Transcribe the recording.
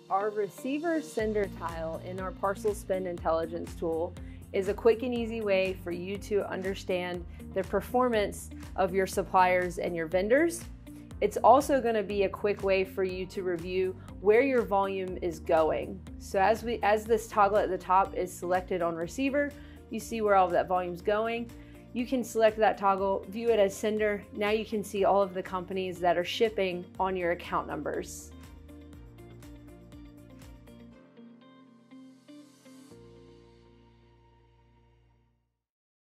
Our receiver sender tile in our Parcel Spend Intelligence tool is a quick and easy way for you to understand the performance of your suppliers and your vendors. It's also going to be a quick way for you to review where your volume is going. So as this toggle at the top is selected on receiver, you see where all of that volume is going. You can select that toggle, view it as sender. Now you can see all of the companies that are shipping on your account numbers.